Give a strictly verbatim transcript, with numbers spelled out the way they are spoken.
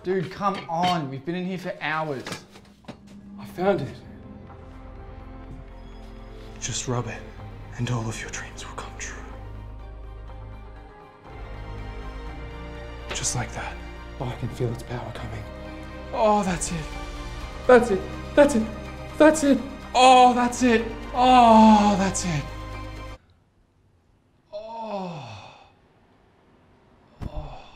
Dude, come on. We've been in here for hours. I found it. Just rub it, and all of your dreams will come true. Just like that. Oh, I can feel its power coming. Oh, that's it. That's it. That's it. That's it. Oh, that's it. Oh, that's it.